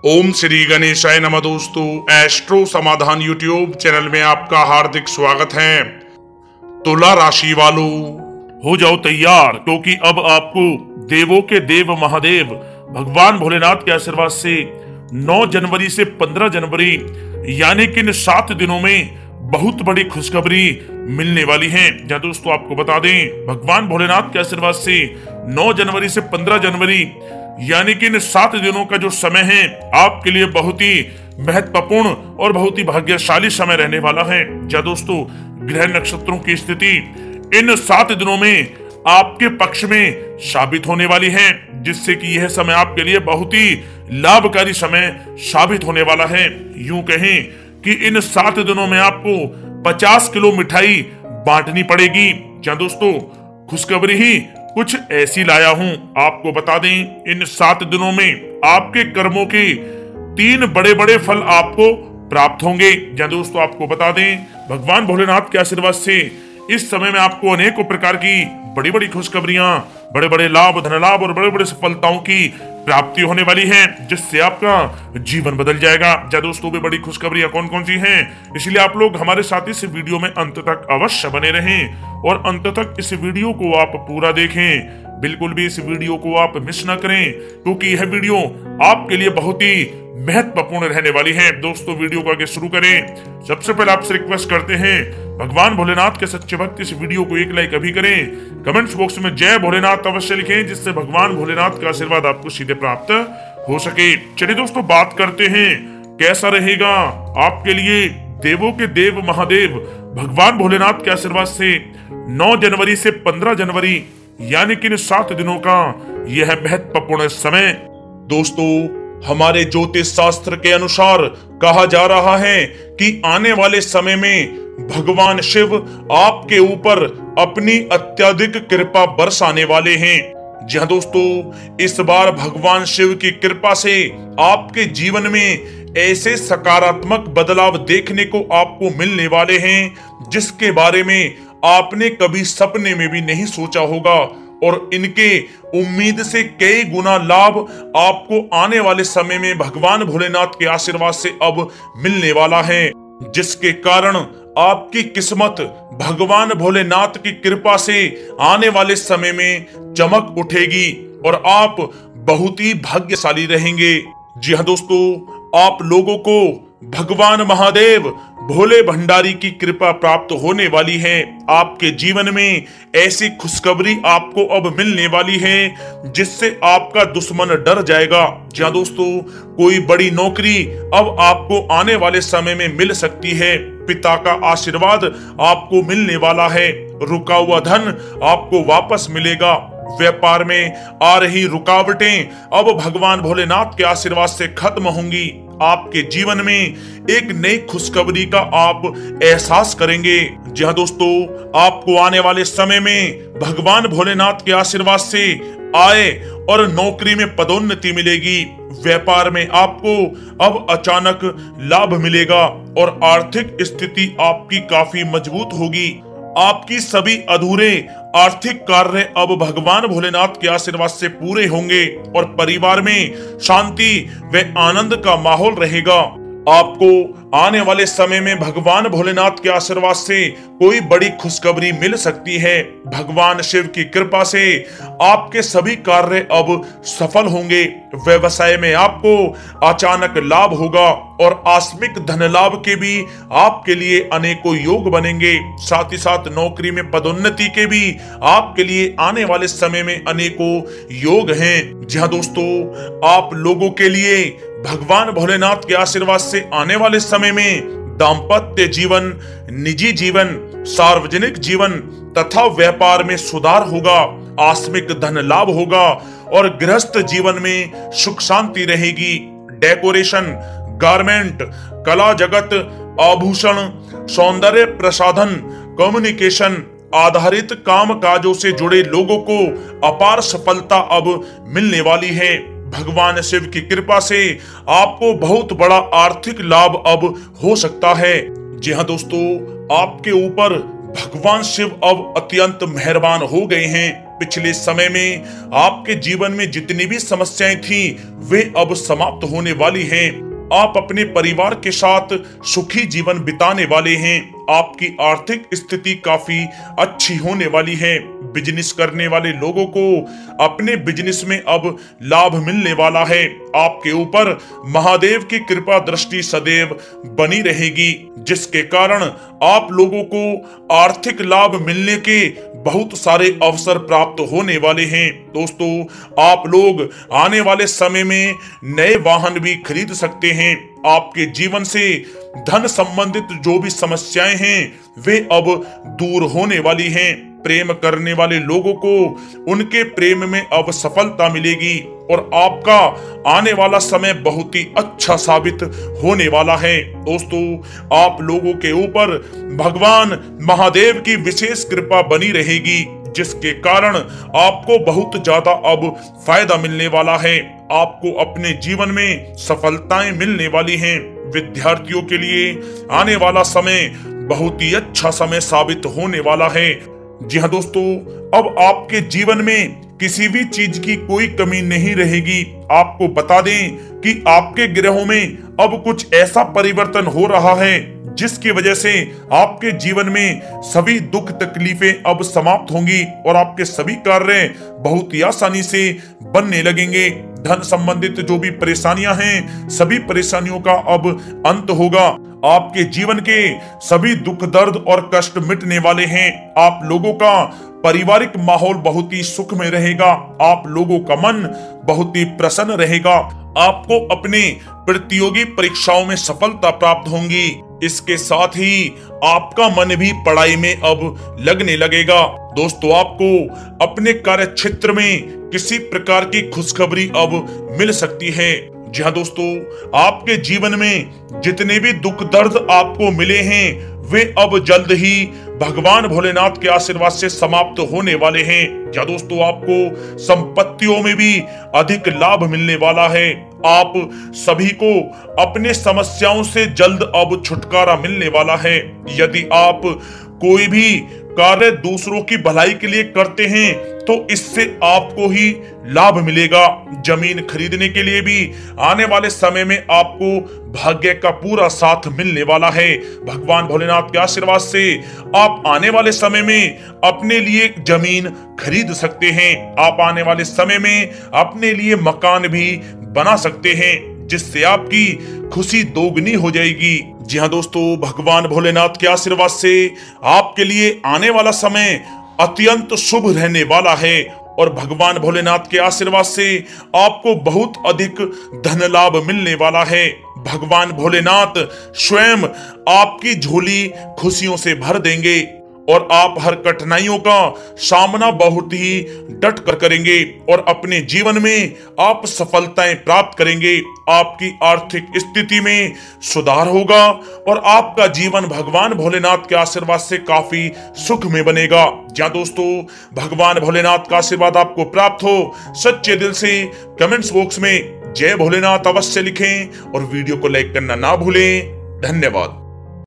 ओम श्री गणेशाय नमः। दोस्तों, एस्ट्रो समाधान यूट्यूब चैनल में आपका हार्दिक स्वागत है। तुला राशि वालों, हो जाओ तैयार, क्योंकि अब आपको देवों के देव महादेव भगवान भोलेनाथ के आशीर्वाद से 9 जनवरी से 15 जनवरी यानी कि इन 7 दिनों में बहुत बड़ी खुशखबरी मिलने वाली है। जहां दोस्तों आपको बता दें, भगवान भोलेनाथ के आशीर्वाद से 9 जनवरी से 15 जनवरी यानी कि इन 7 दिनों का जो समय है आपके लिए बहुत ही महत्वपूर्ण और बहुत ही भाग्यशाली समय रहने वाला है। जहां दोस्तों ग्रह नक्षत्रों की स्थिति इन 7 दिनों में आपके पक्ष में साबित होने वाली है, जिससे कि यह समय आपके लिए बहुत ही लाभकारी समय साबित होने वाला है। यूं कहें कि इन 7 दिनों में आपको 50 किलो मिठाई बांटनी पड़ेगी। जहां दोस्तों खुशखबरी ही कुछ ऐसी लाया हूं, आपको बता दें इन 7 दिनों में आपके कर्मों के 3 बड़े बड़े फल आपको प्राप्त होंगे। जहां दोस्तों आपको बता दें, भगवान भोलेनाथ के आशीर्वाद से इस समय में आपको अनेकों प्रकार की बड़ी बड़ी खुशखबरियां, बड़े बड़े लाभ, धन लाभ और बड़े बड़े सफलताओं की प्राप्ति होने वाली है, जिससे आपका जीवन बदल जाएगा। जहाँ दोस्तों भी बड़ी खुशखबरियां कौन कौन सी हैं, इसलिए आप लोग हमारे साथ इस वीडियो में अंत तक अवश्य बने रहें और अंत तक इस वीडियो को आप पूरा देखें। बिल्कुल भी इस वीडियो को आप मिस न करें, क्योंकि यह वीडियो आपके लिए बहुत ही महत्वपूर्ण रहने वाली है। दोस्तों वीडियो को आगे शुरू करें, सबसे पहले आपसे रिक्वेस्ट करते हैं, भगवान भोलेनाथ के सच्चे भक्त इस वीडियो को एक लाइक अभी करें। कमेंट्स बॉक्स में जय भोलेनाथ अवश्य लिखें, जिससे भगवान भोलेनाथ का आशीर्वाद आपको सीधे प्राप्त हो सके। चलिए दोस्तों बात करते हैं, कैसा रहेगा आपके लिए देवों के देव महादेव भगवान भोलेनाथ के आशीर्वाद से 9 जनवरी से 15 जनवरी यानी कि 7 दिनों का यह महत्वपूर्ण समय। दोस्तों हमारे ज्योतिष शास्त्र के अनुसार कहा जा रहा है कि आने वाले समय में भगवान शिव आपके ऊपर अपनी अत्यधिक कृपा बरसाने वाले हैं। जी हाँ दोस्तों, इस बार भगवान शिव की कृपा से आपके जीवन में ऐसे सकारात्मक बदलाव देखने को आपको मिलने वाले हैं, जिसके बारे में आपने कभी सपने में भी नहीं सोचा होगा, और इनके उम्मीद से कई गुना लाभ आपको आने वाले समय में भगवान भोलेनाथ के आशीर्वाद से अब मिलने वाला है, जिसके कारण आपकी किस्मत भगवान भोलेनाथ की कृपा से आने वाले समय में चमक उठेगी और आप बहुत ही भाग्यशाली रहेंगे। जी हाँ दोस्तों, आप लोगों को भगवान महादेव भोले भंडारी की कृपा प्राप्त होने वाली है। आपके जीवन में ऐसी खुशखबरी आपको अब मिलने वाली है, जिससे आपका दुश्मन डर जाएगा। जहां दोस्तों कोई बड़ी नौकरी अब आपको आने वाले समय में मिल सकती है, पिता का आशीर्वाद आपको मिलने वाला है, रुका हुआ धन आपको वापस मिलेगा, व्यापार में आ रही रुकावटें अब भगवान भोलेनाथ के आशीर्वाद से खत्म होंगी। आपके जीवन में एक नई खुशखबरी का आप एहसास करेंगे। जी हाँ दोस्तों, आपको आने वाले समय में भगवान भोलेनाथ के आशीर्वाद से आय और नौकरी में पदोन्नति मिलेगी, व्यापार में आपको अब अचानक लाभ मिलेगा और आर्थिक स्थिति आपकी काफी मजबूत होगी। आपकी सभी अधूरे आर्थिक कार्य अब भगवान भोलेनाथ के आशीर्वाद से पूरे होंगे और परिवार में शांति व आनंद का माहौल रहेगा। आपको आने वाले समय में भगवान भोलेनाथ के आशीर्वाद से कोई बड़ी खुशखबरी मिल सकती है। भगवान शिव की कृपा से आपके सभी कार्य अब सफल होंगे, व्यवसाय में आपको अचानक लाभ होगा और आकस्मिक धन लाभ के भी आपके लिए अनेकों योग बनेंगे। साथ ही साथ नौकरी में पदोन्नति के भी आपके लिए आने वाले समय में अनेकों योग हैं। जी हाँ दोस्तों, आप लोगों के लिए भगवान भोलेनाथ के आशीर्वाद से आने वाले समय में दाम्पत्य जीवन, निजी जीवन, सार्वजनिक जीवन तथा व्यापार में सुधार होगा, आकस्मिक धन लाभ होगा और गृहस्थ जीवन में सुख शांति रहेगी। डेकोरेशन, गारमेंट, कला जगत, आभूषण, सौंदर्य प्रसाधन, कम्युनिकेशन आधारित काम काजों से जुड़े लोगों को अपार सफलता अब मिलने वाली है। भगवान शिव की कृपा से आपको बहुत बड़ा आर्थिक लाभ अब हो सकता है। जी हाँ दोस्तों, आपके ऊपर भगवान शिव अब अत्यंत मेहरबान हो गए हैं। पिछले समय में आपके जीवन में जितनी भी समस्याएं थी वे अब समाप्त होने वाली हैं। आप अपने परिवार के साथ सुखी जीवन बिताने वाले हैं। आपकी आर्थिक स्थिति काफी अच्छी होने वाली है। बिजनेस करने वाले लोगों को अपने बिजनेस में अब लाभ मिलने वाला है। आपके ऊपर महादेव की कृपा दृष्टि सदैव बनी रहेगी, जिसके कारण आप लोगों को आर्थिक लाभ मिलने के बहुत सारे अवसर प्राप्त होने वाले हैं। दोस्तों, आप लोग आने वाले समय में नए वाहन भी खरीद सकते हैं। आपके जीवन से धन संबंधित जो भी समस्याएं हैं वे अब दूर होने वाली हैं। प्रेम करने वाले लोगों को उनके प्रेम में अब सफलता मिलेगी और आपका आने वाला समय बहुत ही अच्छा साबित होने वाला है। दोस्तों, आप लोगों के ऊपर भगवान महादेव की विशेष कृपा बनी रहेगी, जिसके कारण आपको बहुत ज्यादा अब फायदा मिलने वाला है। आपको अपने जीवन में सफलताएं मिलने वाली हैं। विद्यार्थियों के लिए आने वाला समय बहुत ही अच्छा समय साबित होने वाला है। जी हाँ दोस्तों, अब आपके जीवन में किसी भी चीज की कोई कमी नहीं रहेगी। आपको बता दें कि आपके ग्रहों में अब कुछ ऐसा परिवर्तन हो रहा है जिसकी वजह से आपके जीवन में सभी दुख तकलीफें अब समाप्त होंगी और आपके सभी कार्य बहुत ही आसानी से बनने लगेंगे। धन संबंधित जो भी परेशानियां हैं सभी परेशानियों का अब अंत होगा। आपके जीवन के सभी दुख दर्द और कष्ट मिटने वाले हैं। आप लोगों का पारिवारिक माहौल बहुत ही सुख में रहेगा। आप लोगों का मन बहुत ही प्रसन्न रहेगा। आपको अपने प्रतियोगी परीक्षाओं में सफलता प्राप्त होंगी। इसके साथ ही आपका मन भी पढ़ाई में अब लगने लगेगा। दोस्तों, आपको अपने कार्य क्षेत्र में किसी प्रकार की खुशखबरी अब मिल सकती है। जी हाँ दोस्तों, आपके जीवन में जितने भी दुख दर्द आपको मिले हैं वे अब जल्द ही भगवान भोलेनाथ के आशीर्वाद से समाप्त होने वाले हैं। या दोस्तों, आपको संपत्तियों में भी अधिक लाभ मिलने वाला है। आप सभी को अपने समस्याओं से जल्द अब छुटकारा मिलने वाला है। यदि आप कोई भी कार्य दूसरों की भलाई के लिए करते हैं तो इससे आपको ही लाभ मिलेगा। जमीन खरीदने के लिए भी आने वाले समय में आपको भाग्य का पूरा साथ मिलने वाला है। भगवान भोलेनाथ के आशीर्वाद से आप आने वाले समय में अपने लिए जमीन खरीद सकते हैं। आप आने वाले समय में अपने लिए मकान भी बना सकते हैं, जिससे आपकी खुशी दोगुनी हो जाएगी। जी हाँ दोस्तों, भगवान भोलेनाथ के आशीर्वाद से आपके लिए आने वाला समय अत्यंत शुभ रहने वाला है और भगवान भोलेनाथ के आशीर्वाद से आपको बहुत अधिक धन लाभ मिलने वाला है। भगवान भोलेनाथ स्वयं आपकी झोली खुशियों से भर देंगे और आप हर कठिनाइयों का सामना बहुत ही डट कर करेंगे और अपने जीवन में आप सफलताएं प्राप्त करेंगे। आपकी आर्थिक स्थिति में सुधार होगा और आपका जीवन भगवान भोलेनाथ के आशीर्वाद से काफी सुख में बनेगा। जहाँ दोस्तों, भगवान भोलेनाथ का आशीर्वाद आपको प्राप्त हो, सच्चे दिल से कमेंट्स बॉक्स में जय भोलेनाथ अवश्य लिखें और वीडियो को लाइक करना ना भूलें। धन्यवाद।